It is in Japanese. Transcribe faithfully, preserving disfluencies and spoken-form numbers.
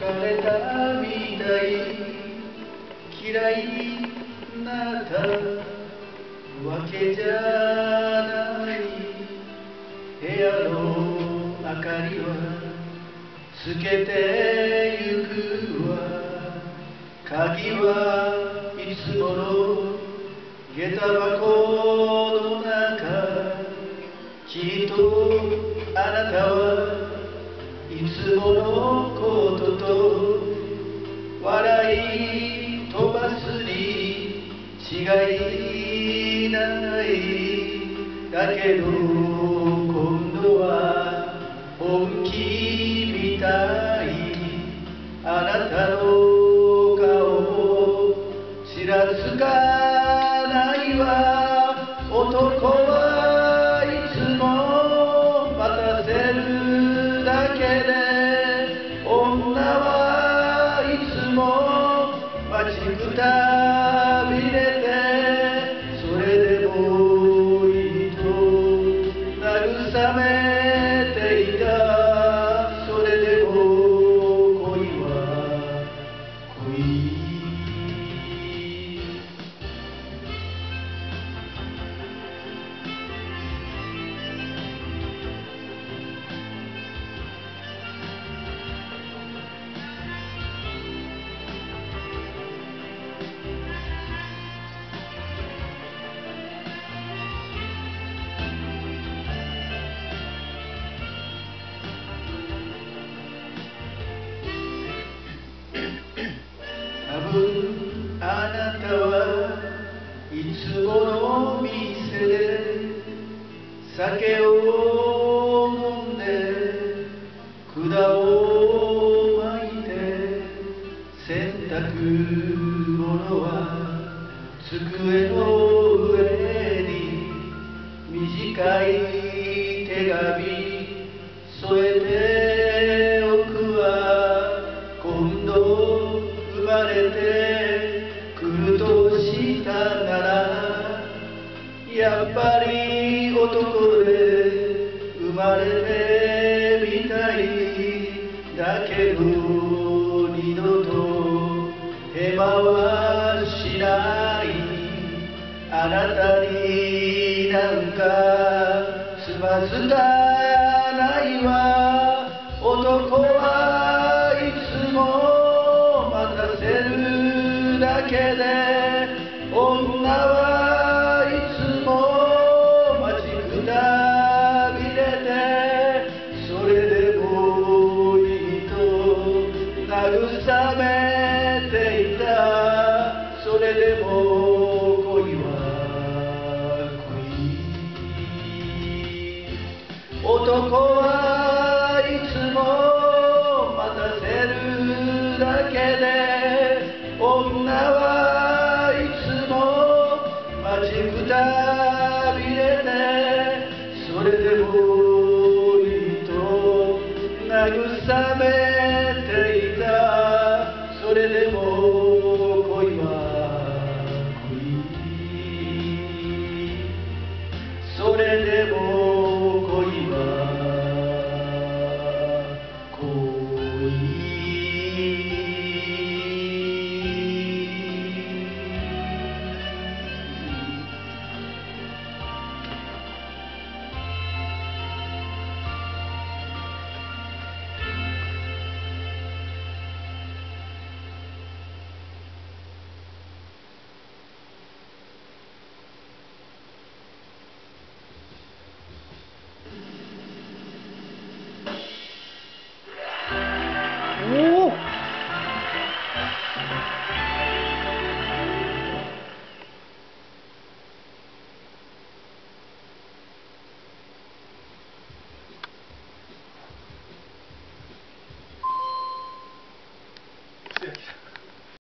れたみたい嫌いなったわけじゃない部屋の明かりはつけてゆくわ鍵はいつもの下駄箱の中きっとあなたはいつものことと笑い飛ばすに違いないだけど今度は本気みたいあなたの顔もちらつかないわ男はいつも待たせるだけで女はいつも待ちくたびれてそれでもいいと慰めていたそれでも恋は恋多分あなたはいつもの店で酒を飲んで管を巻いて洗濯物は机の上に短い手紙添えておくわ今度生まれてくるとしたならやっぱり男で生まれてみたいだけど二度とヘマはしないあなたになんかつまずかないわ男はいつも待たせるだけで女はいつも待ちくたびれてそれでもいいと慰めていたそれでも恋は恋男はいつも待たせるだけで女はいつも待ちくたびれてそれでもいいと慰めていたそれでも恋は恋それでも